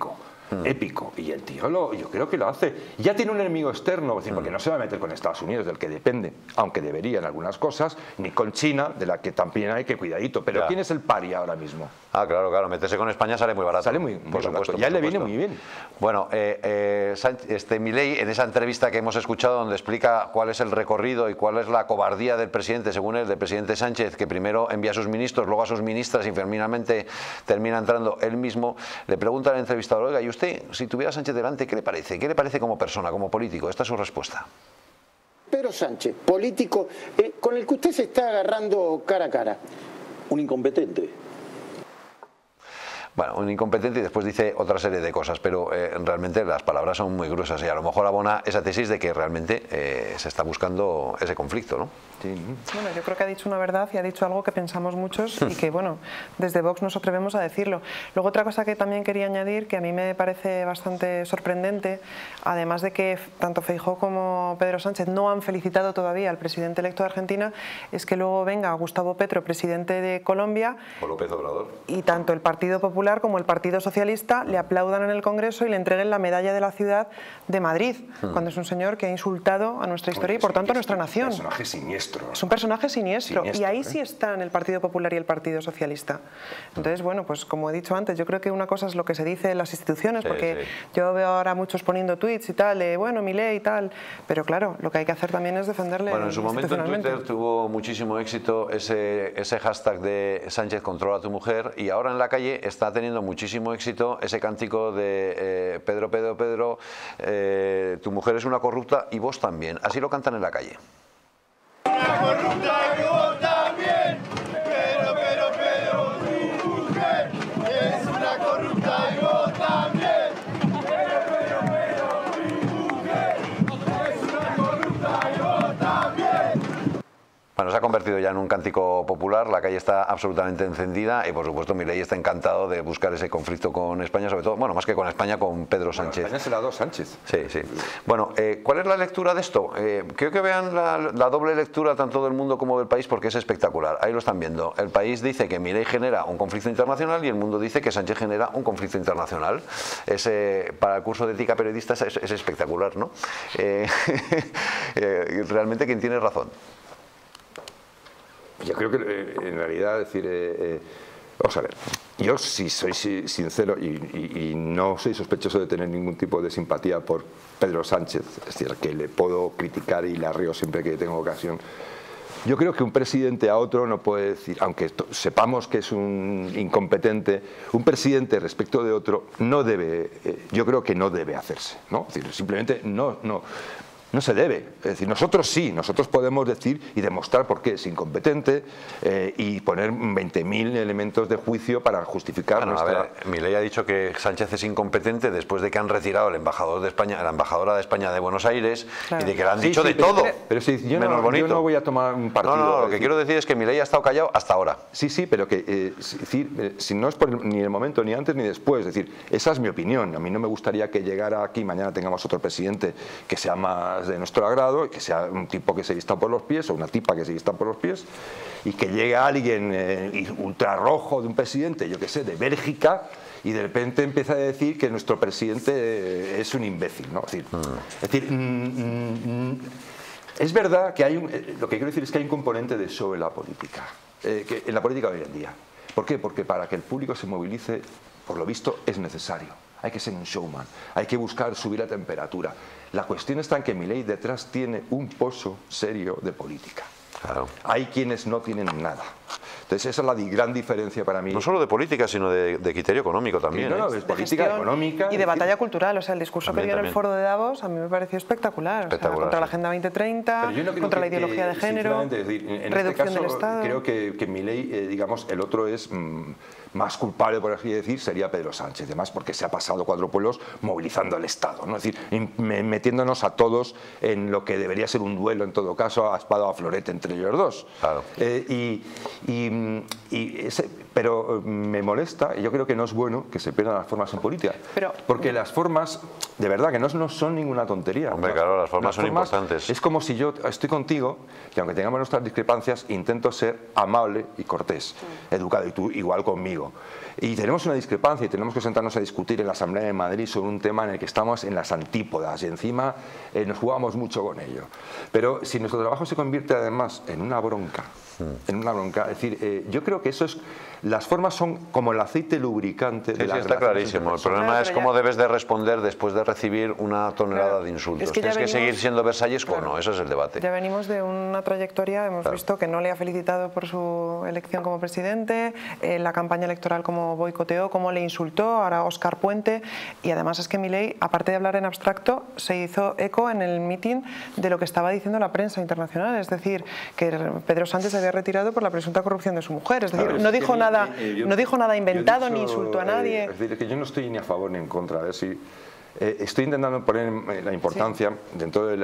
épico. Y el tío yo creo que lo hace. Ya tiene un enemigo externo, es decir, porque no se va a meter con Estados Unidos, del que depende, aunque debería en algunas cosas, ni con China, de la que también hay que cuidadito. Pero ¿quién es el paria ahora mismo? Ah, claro, meterse con España sale muy barato. Sale muy supuesto, ya le viene muy bien. Bueno, Milei, en esa entrevista que hemos escuchado, donde explica cuál es el recorrido y cuál es la cobardía del presidente, según él, del presidente Sánchez, que primero envía a sus ministros, luego a sus ministras y finalmente termina entrando él mismo, le pregunta al entrevistador: oiga, ¿y usted, si tuviera a Sánchez delante, qué le parece? ¿Qué le parece como persona, como político? Esta es su respuesta. Pedro Sánchez, político, con el que usted se está agarrando cara a cara. Un incompetente. Bueno, un incompetente, y después dice otra serie de cosas, pero realmente las palabras son muy gruesas y a lo mejor abona esa tesis de que realmente se está buscando ese conflicto, ¿no? Sí. Bueno, yo creo que ha dicho una verdad y ha dicho algo que pensamos muchos y que, bueno, desde Vox nos atrevemos a decirlo. Luego, otra cosa que también quería añadir, que a mí me parece bastante sorprendente, además de que tanto Feijóo como Pedro Sánchez no han felicitado todavía al presidente electo de Argentina, es que luego venga Gustavo Petro, presidente de Colombia, o López Obrador, y tanto el Partido Popular como el Partido Socialista le aplaudan en el Congreso y le entreguen la medalla de la ciudad de Madrid, cuando es un señor que ha insultado a nuestra historia y por tanto a nuestra nación. Personaje siniestro. Es un personaje siniestro y ahí sí están el Partido Popular y el Partido Socialista. Entonces, bueno, pues como he dicho antes, yo creo que una cosa es lo que se dice en las instituciones, porque yo veo ahora muchos poniendo tweets y tal, bueno, Milei y tal, pero claro, lo que hay que hacer también es defenderle. Bueno, en su momento en Twitter tuvo muchísimo éxito ese hashtag de Sánchez controla a tu mujer, y ahora en la calle está teniendo muchísimo éxito ese cántico de Pedro, tu mujer es una corrupta y vos también. Así lo cantan en la calle. Una corrupta y vos también, pero, tu mujer es una corrupta y vos también, pero, tu mujer es una corrupta y vos también. Bueno, se ha convertido ya en un cántico popular, la calle está absolutamente encendida y por supuesto Milei está encantado de buscar ese conflicto con España, sobre todo, bueno, más que con España, con Pedro Sánchez. España se la ha dado Sánchez. Sí, sí. Bueno, ¿cuál es la lectura de esto? Creo que vean la doble lectura tanto del mundo como del país, porque es espectacular. Ahí lo están viendo. El país dice que Milei genera un conflicto internacional y el mundo dice que Sánchez genera un conflicto internacional. Para el curso de ética periodista es espectacular, ¿no? Realmente, ¿quién tiene razón? Yo creo que en realidad, vamos a ver, yo sí soy sincero y no soy sospechoso de tener ningún tipo de simpatía por Pedro Sánchez, es decir, que le puedo criticar y le arreo siempre que tengo ocasión. Yo creo que un presidente a otro no puede decir, aunque sepamos que es un incompetente, un presidente respecto de otro no debe, yo creo que no debe hacerse, ¿no? Es decir, simplemente no se debe. Es decir, nosotros sí, nosotros podemos decir y demostrar por qué es incompetente y poner 20.000 elementos de juicio para justificar nuestra... A ver, Milei ha dicho que Sánchez es incompetente después de que han retirado al embajador de España, a la embajadora de España de Buenos Aires, y de que le han dicho de todo. Pero si yo no voy a tomar un partido. No, lo que quiero decir es que Milei ha estado callado hasta ahora. Sí, pero que si no es por ni el momento, ni antes ni después, es decir, esa es mi opinión. A mí no me gustaría que llegara aquí, mañana tengamos otro presidente que sea más de nuestro agrado, y que sea un tipo que se vista por los pies o una tipa que se vista por los pies, y que llegue alguien ultrarrojo de un presidente, yo qué sé, de Bélgica, y de repente empieza a decir que nuestro presidente es un imbécil, ¿no? Es verdad que lo que quiero decir es que hay un componente de show en la política, en la política hoy en día. ¿Por qué? Porque para que el público se movilice, por lo visto, es necesario. Hay que ser un showman, hay que buscar subir la temperatura. La cuestión está en que Milei detrás tiene un pozo serio de política. Claro. Hay quienes no tienen nada. Entonces esa es la gran diferencia para mí. No solo de política, sino de criterio económico también. No, de política económica. Y de batalla cultural. O sea, el discurso que dio en el foro de Davos a mí me pareció espectacular. O sea, contra la Agenda 2030, contra la ideología de género, reducción del Estado. Creo que Milei, digamos, el otro es más culpable, por así decir, sería Pedro Sánchez, además porque se ha pasado 4 pueblos movilizando al Estado, ¿no? Es decir, metiéndonos a todos en lo que debería ser un duelo, en todo caso, a espada o a florete entre ellos dos. Claro. Pero me molesta, y yo creo que no es bueno que se pierdan las formas en política, porque las formas, de verdad, que no son ninguna tontería. Hombre, claro, las formas son importantes. Es como si yo estoy contigo, y aunque tengamos nuestras discrepancias, intento ser amable y cortés, educado, y tú igual conmigo. Y tenemos una discrepancia y tenemos que sentarnos a discutir en la Asamblea de Madrid sobre un tema en el que estamos en las antípodas y encima nos jugamos mucho con ello. Pero si nuestro trabajo se convierte además en una bronca, es decir, yo creo que eso es, las formas son como el aceite lubricante de la está clarísimo. El problema es cómo debes de responder después de recibir una tonelada de insultos. ¿Tienes que seguir siendo versallesco o no? Eso es el debate. Ya venimos de una trayectoria, hemos visto que no le ha felicitado por su elección como presidente, la campaña electoral como boicoteó, como le insultó, ahora Óscar Puente, y además es que Milei, aparte de hablar en abstracto, se hizo eco en el mitin de lo que estaba diciendo la prensa internacional, es decir, que Pedro Sánchez se había retirado por la presunta corrupción de su mujer, es decir, no dijo nada inventado ni insultó a nadie. Es decir, que yo no estoy ni a favor ni en contra, estoy intentando poner la importancia dentro de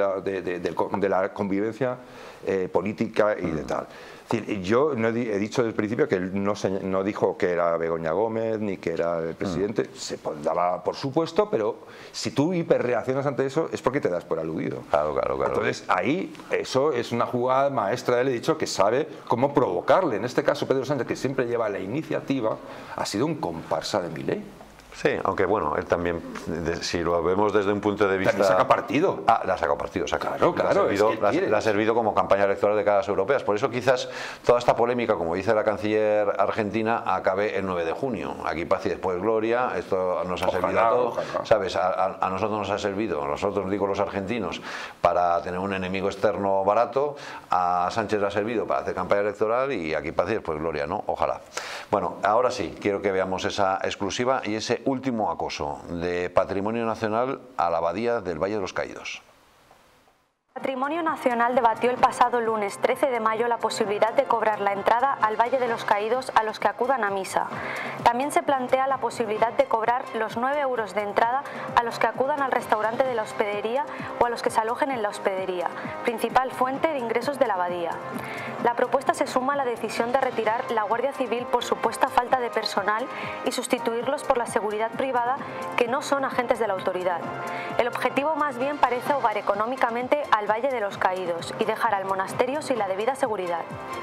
la convivencia política y de tal. Es decir, yo no he dicho desde el principio que él no dijo que era Begoña Gómez ni que era el presidente, se daba por supuesto, pero si tú hiperreaccionas ante eso es porque te das por aludido. Claro. Entonces ahí eso es una jugada maestra, él he dicho que sabe cómo provocarle. En este caso Pedro Sánchez, que siempre lleva la iniciativa, ha sido un comparsa de Milei. Sí, aunque bueno, él también, si lo vemos desde un punto de vista... También saca partido. Le ha sacado partido, Claro. Le ha servido como campaña electoral de cara a las europeas. Por eso quizás toda esta polémica, como dice la canciller argentina, acabe el 9 de junio. Aquí paz y después gloria, esto nos ha servido a todos. ¿Sabes? A nosotros nos ha servido, a nosotros, digo los argentinos, para tener un enemigo externo barato, a Sánchez le ha servido para hacer campaña electoral y aquí paz y después gloria, ¿no? Ojalá. Bueno, ahora sí, quiero que veamos esa exclusiva y ese último acoso de Patrimonio Nacional a la abadía del Valle de los Caídos. Patrimonio Nacional debatió el pasado lunes 13 de mayo la posibilidad de cobrar la entrada al Valle de los Caídos a los que acudan a misa. También se plantea la posibilidad de cobrar los 9 euros de entrada a los que acudan al restaurante de la hospedería o a los que se alojen en la hospedería, principal fuente de ingresos de la abadía. La propuesta se suma a la decisión de retirar la Guardia Civil por supuesta falta de personal y sustituirlos por la seguridad privada, que no son agentes de la autoridad. El objetivo más bien parece ahogar económicamente al Valle de los Caídos y dejar al monasterio sin la debida seguridad.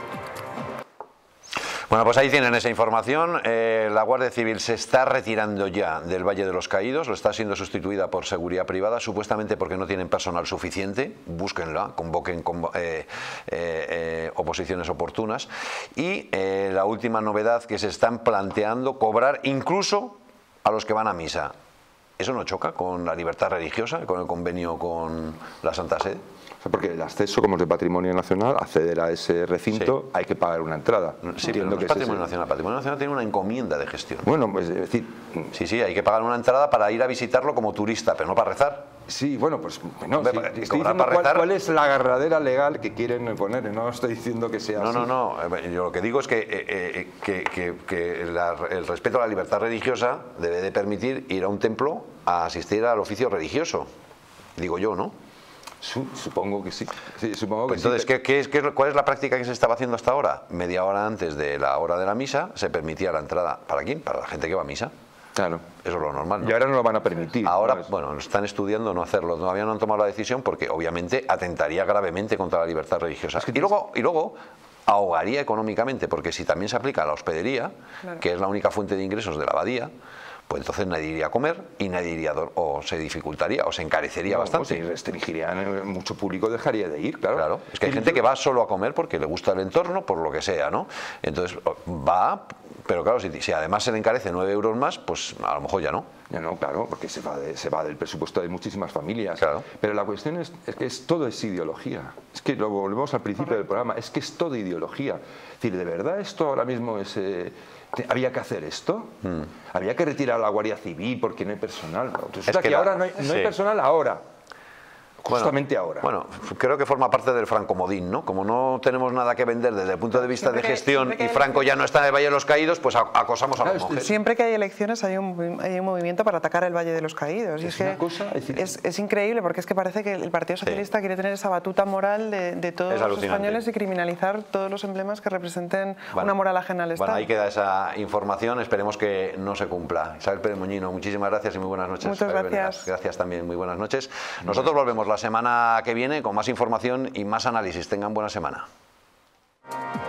Bueno, pues ahí tienen esa información. La Guardia Civil se está retirando ya del Valle de los Caídos, lo está siendo sustituida por seguridad privada, supuestamente porque no tienen personal suficiente. Búsquenla, convoquen oposiciones oportunas. Y la última novedad, que se están planteando cobrar incluso a los que van a misa. ¿Eso no choca con la libertad religiosa, con el convenio con la Santa Sede? Porque el acceso, como es de Patrimonio Nacional, acceder a ese recinto hay que pagar una entrada. Sí, pero no es Patrimonio Nacional. Patrimonio Nacional tiene una encomienda de gestión. Bueno, pues es decir... Sí, hay que pagar una entrada para ir a visitarlo como turista, pero no para rezar. Sí, bueno, pues no, estoy diciendo cuál es la agarradera legal que quieren poner, no estoy diciendo que sea así. No, yo lo que digo es que el respeto a la libertad religiosa debe de permitir ir a un templo a asistir al oficio religioso, digo yo, ¿no? Supongo que sí. Supongo que entonces, ¿cuál es la práctica que se estaba haciendo hasta ahora? Media hora antes de la hora de la misa se permitía la entrada. ¿Para quién? Para la gente que va a misa. Claro. Eso es lo normal, ¿no? Y ahora no lo van a permitir. Ahora, bueno, están estudiando no hacerlo. Todavía no han tomado la decisión porque obviamente atentaría gravemente contra la libertad religiosa. Y luego ahogaría económicamente, porque si también se aplica a la hospedería, que es la única fuente de ingresos de la abadía, pues entonces nadie iría a comer y nadie iría o se dificultaría o se encarecería bastante. Pues restringirían, mucho público dejaría de ir, claro. Es que hay gente que va solo a comer porque le gusta el entorno, por lo que sea, ¿no? Entonces va, pero claro, si además se le encarece 9 euros más, pues a lo mejor ya no. Ya no, claro, porque se va del presupuesto de muchísimas familias. Claro. Pero la cuestión es que todo es ideología. Es que lo volvemos al principio del programa, es que es todo ideología. Es decir, ¿de verdad esto ahora mismo es... ¿Había que hacer esto? ¿Había que retirar a la Guardia Civil porque no hay personal? Resulta que ahora no hay personal ahora. justamente ahora. Bueno, creo que forma parte del francomodín, ¿no? Como no tenemos nada que vender desde el punto de vista de gestión y Franco ya no está en el Valle de los Caídos, pues acosamos a las mujeres. Siempre que hay elecciones hay un movimiento para atacar el Valle de los Caídos. Y es increíble, porque es que parece que el Partido Socialista quiere tener esa batuta moral de todos los españoles y criminalizar todos los emblemas que representen una moral ajena al Estado. Bueno, ahí queda esa información, esperemos que no se cumpla. Isabel Pérez Moñino, muchísimas gracias y muy buenas noches. Muchas gracias. Gracias también, muy buenas noches. Nosotros volvemos la semana que viene con más información y más análisis. Tengan buena semana.